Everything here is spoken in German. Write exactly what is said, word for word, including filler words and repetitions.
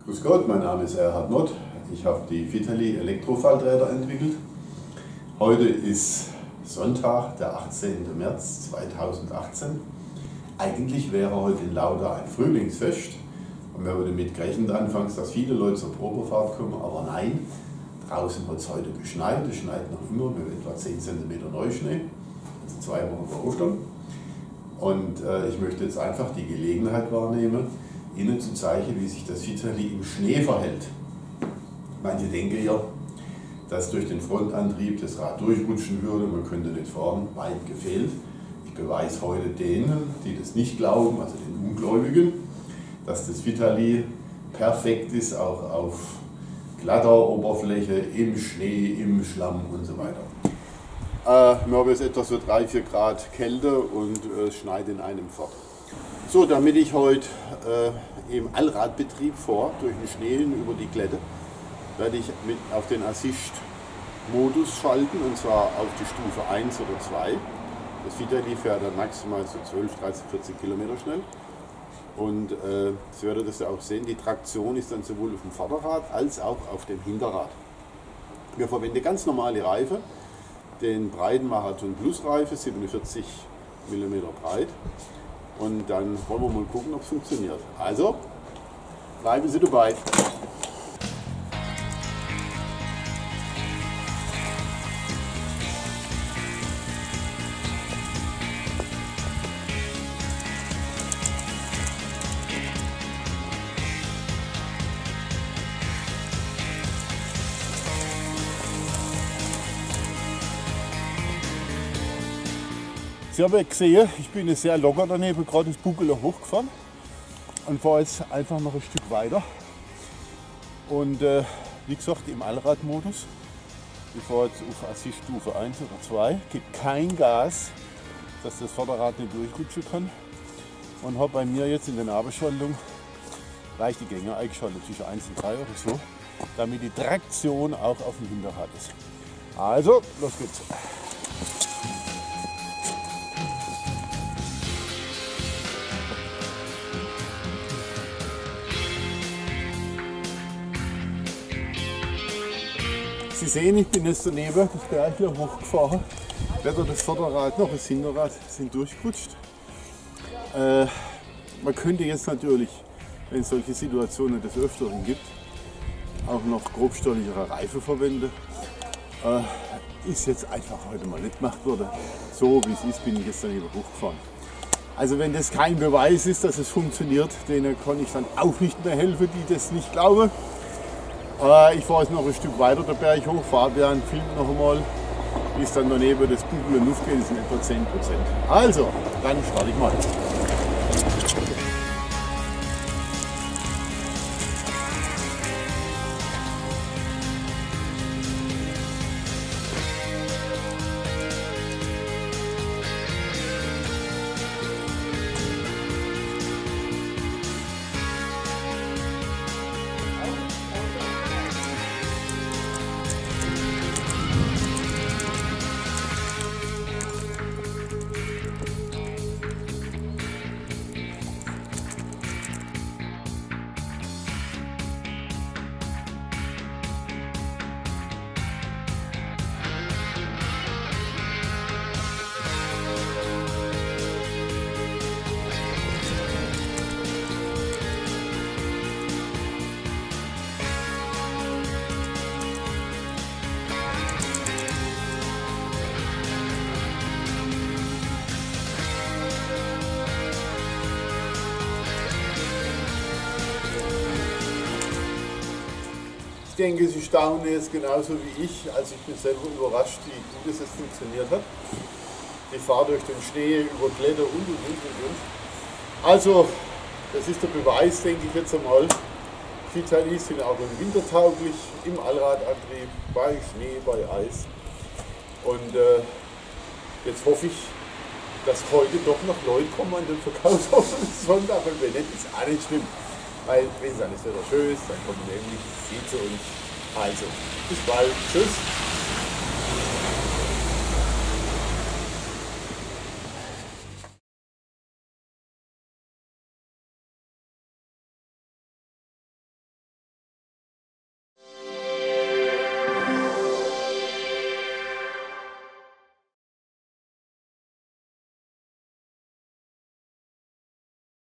Grüß Gott, mein Name ist Erhard Nott. Ich habe die Vitali Elektrofalträder entwickelt. Heute ist Sonntag, der achtzehnte März zweitausendachtzehn. Eigentlich wäre heute in Lauda ein Frühlingsfest und wir würden mit gerechnet anfangs, dass viele Leute zur Probefahrt kommen, aber nein, draußen hat es heute geschneit, es schneit noch immer mit etwa zehn Zentimeter Neuschnee, also zwei Wochen vor Ostern. Und äh, ich möchte jetzt einfach die Gelegenheit wahrnehmen, Ihnen zu zeigen, wie sich das Vitali im Schnee verhält. Manche denken ja, dass durch den Frontantrieb das Rad durchrutschen würde, man könnte nicht fahren, weit gefehlt. Ich beweise heute denen, die das nicht glauben, also den Ungläubigen, dass das Vitali perfekt ist, auch auf glatter Oberfläche, im Schnee, im Schlamm und so weiter. Äh, wir haben jetzt etwa so drei, vier Grad Kälte und äh, es schneit in einem fort. So, damit ich heute äh, im Allradbetrieb fahre, durch den Schnee über die Glätte, werde ich mit auf den Assist-Modus schalten, und zwar auf die Stufe eins oder zwei. Das Vitali fährt dann maximal so zwölf, dreizehn, vierzehn Kilometer schnell. Und äh, Sie werden das ja auch sehen, die Traktion ist dann sowohl auf dem Vorderrad als auch auf dem Hinterrad. Wir verwenden ganz normale Reifen, den breiten Marathon Plus Reifen, siebenundvierzig Millimeter breit. Und dann wollen wir mal gucken, ob es funktioniert. Also, bleiben Sie dabei. Sie haben ja gesehen, ich bin jetzt sehr locker daneben, gerade das Buckel hochgefahren und fahre jetzt einfach noch ein Stück weiter. Und äh, wie gesagt, im Allradmodus. Ich fahre jetzt auf Assist-Stufe eins oder zwei, gebe kein Gas, dass das Vorderrad nicht durchrutschen kann. Und habe bei mir jetzt in der Nabelschaltung leichte Gänge eingeschaltet, zwischen eins und drei oder so, damit die Traktion auch auf dem Hinterrad ist. Also, los geht's. Sie sehen, ich bin jetzt daneben das Berg hier hochgefahren. Weder das Vorderrad noch das Hinterrad sind durchgerutscht. Äh, man könnte jetzt natürlich, wenn es solche Situationen des Öfteren gibt, auch noch grobstolligere Reifen verwenden. Äh, ist jetzt einfach heute mal nicht gemacht worden. So wie es ist, bin ich jetzt daneben hochgefahren. Also wenn das kein Beweis ist, dass es funktioniert, denen kann ich dann auch nicht mehr helfen, die das nicht glauben. Ich fahre jetzt noch ein Stück weiter den Berg hoch, Fabian filmt noch einmal, bis dann daneben das Buckel in Luft geht, das sind etwa zehn Prozent. Also, dann starte ich mal. Ich denke, Sie staunen jetzt genauso wie ich. Also ich bin selber überrascht, wie gut es jetzt funktioniert hat. Ich fahre durch den Schnee, über Glätte und und und und und. Also, das ist der Beweis, denke ich jetzt einmal. Vitali sind auch im Winter tauglich, im Allradantrieb, bei Schnee, bei Eis. Und äh, jetzt hoffe ich, dass heute doch noch Leute kommen an den verkaufsoffenen Sonntag, und wenn nicht, ist auch nicht schlimm. Weil wenn es alles wieder schön ist, dann kommen nämlich Sie zu uns. Also, bis bald. Tschüss.